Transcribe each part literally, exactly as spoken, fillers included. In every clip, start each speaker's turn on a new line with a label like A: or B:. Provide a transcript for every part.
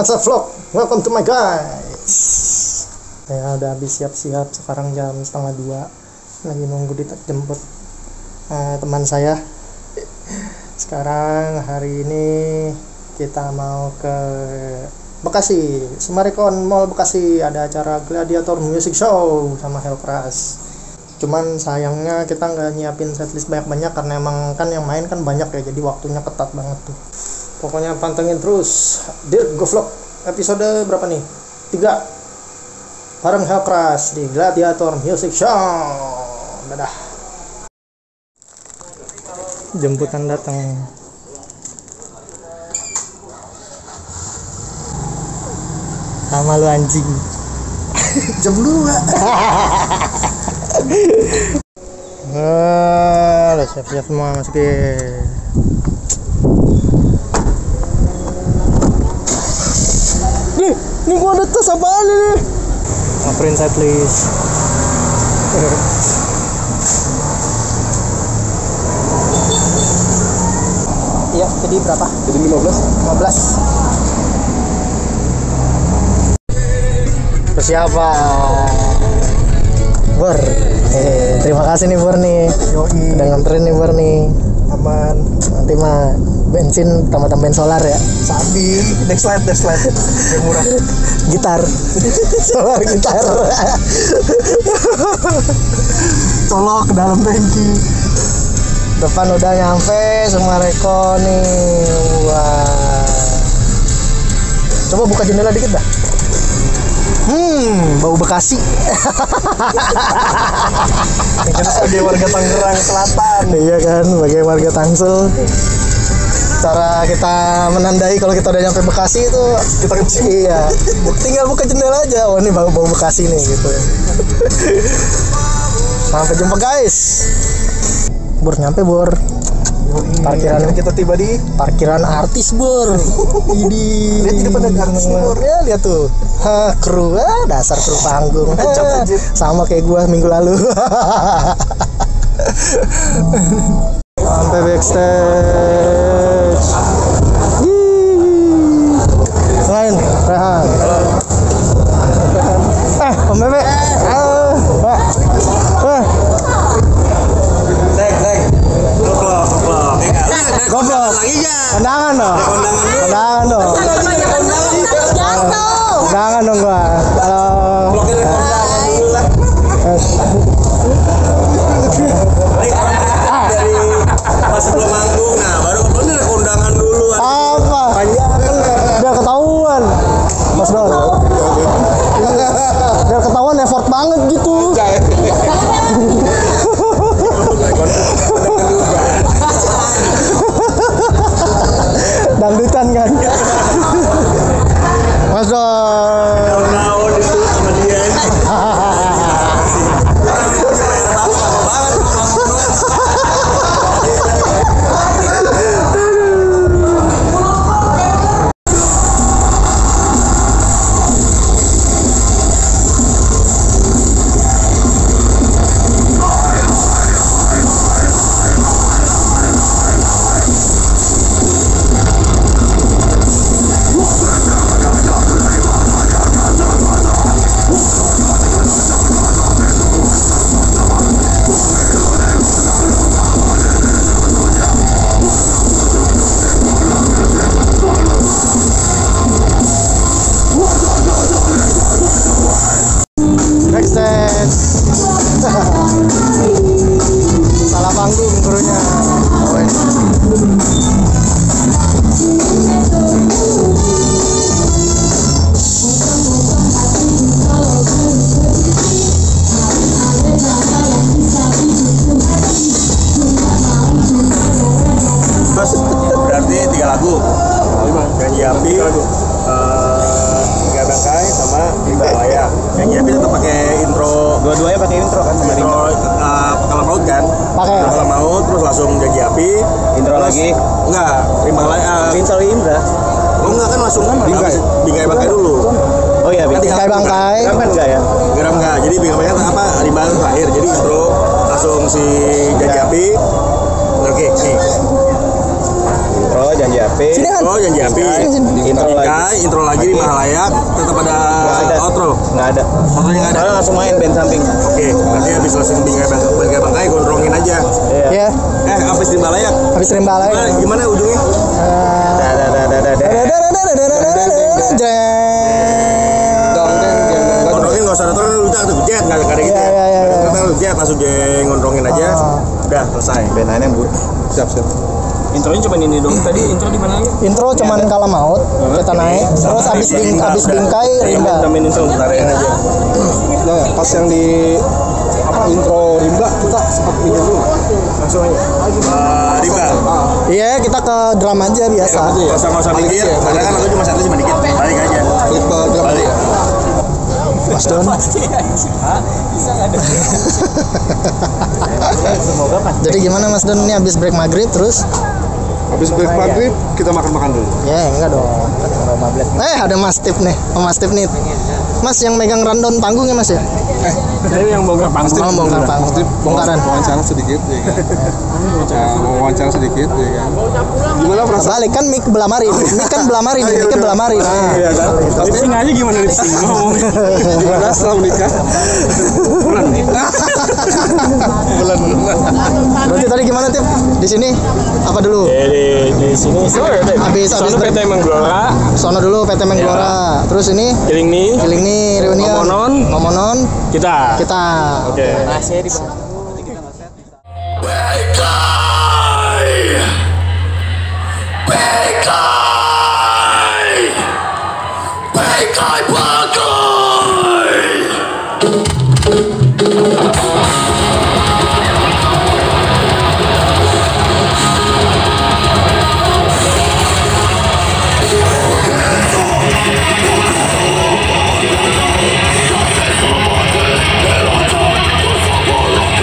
A: Bangsa Vlog, welcome to my guys. Saya udah habis siap-siap, sekarang jam setengah dua. Lagi nunggu dijemput uh, teman saya. Sekarang hari ini kita mau ke Bekasi, Sumarekon Mall Bekasi. Ada acara Gladiator Music Show sama Hellcrash. Cuman sayangnya kita nggak nyiapin setlist banyak-banyak karena emang kan yang main kan banyak ya, jadi waktunya ketat banget tuh. Pokoknya pantengin terus Dir Go Vlog episode berapa nih? tiga bareng Hellcrash di Gladiator Music Show. Dadah. Jemputan datang. Sama lu anjing. Jam dua. Nah, udah siap-siap semua masukin. Nih, nih gua ada tas apaan nih? Print setlist. Iya, jadi berapa?
B: Jadi lima belas.
A: lima belas. Persiapan. Bor. Eh, terima kasih nih Bor nih.
B: Yoi.
A: Udah nganterin nih Bor nih.
B: Aman.
A: Nanti mah bensin tambah tambahin solar ya.
B: Sabi, dexlight, dexlight. Yang murah.
A: Gitar. Solar gitar.
B: Colok ke dalam tangki.
A: Depan udah nyampe Sumarekon nih. Wah. Coba buka jendela dikit dah. Hmm, bau Bekasi.
B: Kita sebagai warga Tangerang Selatan.
A: Iya kan, sebagai warga Tangsel. Cara kita menandai kalau kita udah nyampe Bekasi itu
B: Kita kecil.
A: iya, tinggal buka jendela aja. Oh, ini bau bau Bekasi nih gitu. Sampai jumpa guys. Bor nyampe Bor. Parkiran
B: kita tiba di
A: parkiran artis Bor. Idi.
B: Lihat di depan ada artis Bor.
A: Ya lihat tuh. Ha, kru, ah, dasar kru panggung. Ha, sama kayak gua minggu lalu. Sampai backstage. Ih. Lain, Rehan. Eh, Om Bebe. Ah, Pak. Eh.
B: Dek, dek. Goblok, goblok.
A: Goblok. Kondangan dong. Kondangan dong. Kondangan dong gua. Halo.
B: Dari pas sebelum manggung, nah baru bener kondangan dulu.
A: Apa? Biar ketahuan. Mas Dor. Biar ketahuan effort banget gitu. Dangdutan kan. Mas Dor.
B: Tahun itu sama dia.
A: Backstage. Salah panggung gurunya.
B: Berarti tiga lagu. Janji Api, eh, Tiga Bangkai sama Bimba Waya. Janji Api tetap pakai intro. Dua-duanya pakai intro kan sama intro. Uh, Pekala Maut kan?
A: Pakai.
B: Pekala Maut terus langsung Janji Api. Intro terus, lagi? Enggak. Bimba Waya. Uh,
A: Intro Indra.
B: Oh enggak kan langsung kan Bingkai. Bingkai Bangkai dulu.
A: Oh iya, Bingkai Bangkai.
B: Kan enggak ya? Geram enggak. Jadi Bingkai Bangkai apa? Rimba terakhir. Jadi intro langsung si Janji Api. Oke, nih. Intro dua Janji Api.
A: Sini kan?
B: Oh, Janji Api.
A: Sini, sini.
B: Intro lagi. Intro lagi di Mahalayak. Tetap ada outro.
C: Nggak ada.
B: Outronya nggak ada.
C: Soalnya langsung main band samping.
B: Oke, nanti habis selesai bingkai bangkai bangkai gondrongin aja.
A: Ya,
B: Eh, habis di Mahalayak.
A: habis rimba lagi.
B: Gimana, gimana ujungnya?
C: Ada ada ada ada.
B: Gondrongin nggak usah nonton lu udah tuh jet nggak ada gitu
A: Iya,
B: ya.
A: iya, iya, iya.
B: Nonton lu jet langsung dia gondrongin aja.
A: Ah.
B: Udah selesai.
C: Band lainnya bu. Siap siap.
D: Intronya cuma ini dong. Tadi intro di mana lagi?
A: Intro cuman kala maut, kita naik, terus habis bing, habis bingkai rimba.
D: Tambahin intro tarian aja.
C: Nah, pas yang di apa intro rimba kita sempat minum dulu.
B: Langsung aja. Uh, Rimba.
A: Iya, kita ke drum aja biasa.
B: Nggak usah nggak usah mikir. Karena kan aku cuma satu cuma dikit. Balik aja.
C: Klik ke drum
B: Balik.
A: Mas Don. Jadi gimana Mas Don ini habis break maghrib terus?
C: Habis break maghrib kita makan-makan dulu.
A: Ya enggak dong. Eh ada Mas Tip nih, oh, Mas Tip nih. Mas yang megang rundown panggung ya Mas ya?
D: Saya yang bongkar panggung.
A: Oh, bongkar panggung. Bongkaran.
C: Wawancara sedikit ya kan. Nah, mau wawancara sedikit ya kan. Gimana perasaan?
A: Balik kan mic belah marin, mic kan belah marin, mic kan belah marin.
C: Iya kan?
D: Lipsing aja gimana lipsing? Ngomong.
C: Gimana setelah menikah? Bulan. Bulan bulan.
A: Berarti tadi gimana Tip? Di sini apa dulu?
D: Di di sini
A: Habis habis
D: Sono P T Menggelora,
A: sono dulu P T Menggelora. Terus ini
D: Giling nih,
A: Giling nih reunian.
D: Momonon.
A: Momonon
D: kita.
A: kita.
D: Oke.
E: We're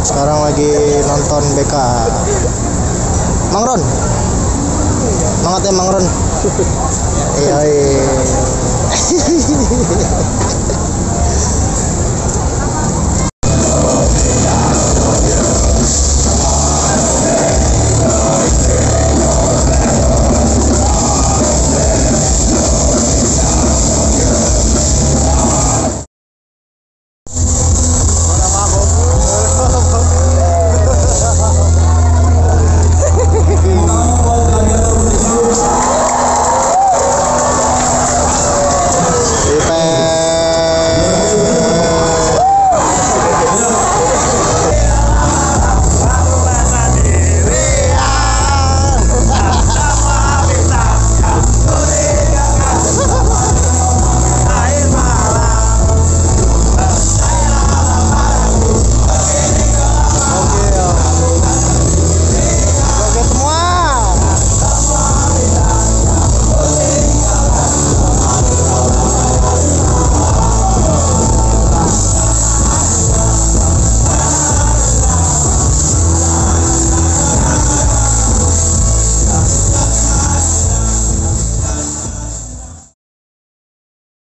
A: sekarang lagi nonton B K. Mang Ron, semangat ya Mang Ron. Iya.